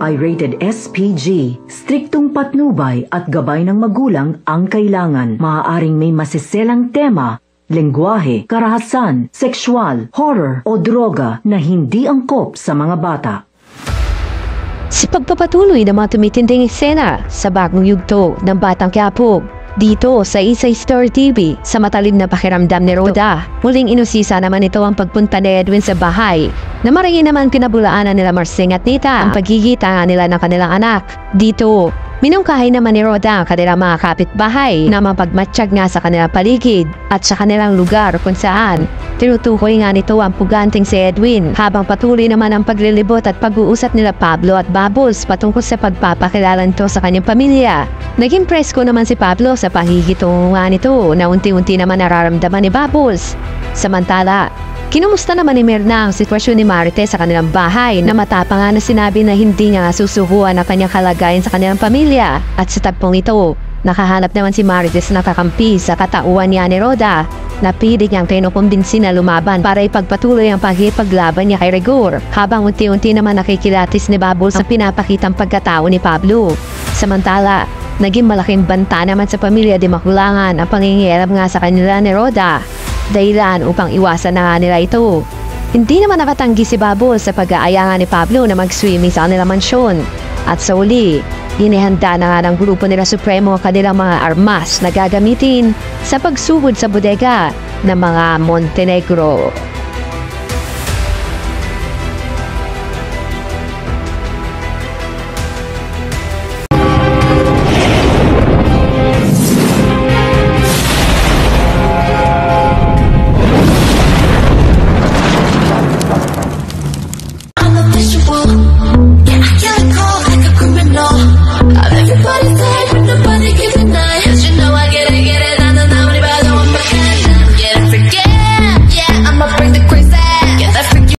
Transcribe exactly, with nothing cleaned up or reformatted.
ay rated S P G. Striktong patnubay at gabay ng magulang ang kailangan. Maaaring may masiselang tema, lengguwahe, karahasan, sexual, horror o droga na hindi angkop sa mga bata. Sa pagpapatuloy ng mga tumitinding eksena sa bagong yugto ng Batang Quiapo, dito sa Isay Star T V, sa matalim na pakiramdam ni Rhoda, muling inusisa naman ito ang pagpunta ni Edwin sa bahay na marami naman pinabulaanan nila Marsing at Nita ang pagkikita nila ng kanilang anak. Dito, minungkahi naman ni Rhoda ang kanilang mga kapitbahay na mapagmatsyag nga sa kanilang paligid at sa kanilang lugar kung saan tinutukoy nga nito ang puganting si Edwin, habang patuloy naman ang paglilibot at pag-uusap nila Pablo at Bubbles patungkol sa pagpapakilala nito sa kanyang pamilya. Naging presko naman si Pablo sa pahihitungan nito na unti-unti naman nararamdaman ni Bubbles. Samantala, kinumusta naman ni Mirna ang sitwasyon ni Marite sa kanilang bahay na matapang nga na sinabi na hindi niya nga susuhuan ang kanyang kalagayan sa kanilang pamilya. At sa tagpong ito, nakahanap naman si Marite na kakampi sa katauhan niya ni Rhoda na pilit niyang kinukumbinsi na lumaban para ipagpatuloy ang pagkipaglaban niya kay Rigor, habang unti-unti naman nakikilatis ni Bubbles ang pinapakitang pagkatao ni Pablo. Samantala, naging malaking banta naman sa pamilya di Makulangan ang pangingialam nga sa kanila ni Rhoda, dahilan upang iwasan na nga nila ito. Hindi naman nakatanggi si Bubbles sa pag-aaya nga ni Pablo na mag-swimming sa kanilang mansyon. At sa uli, inihanda na nga ng grupo nila Supremo ang kanilang mga armas na gagamitin sa pagsugod sa bodega ng mga Montenegro.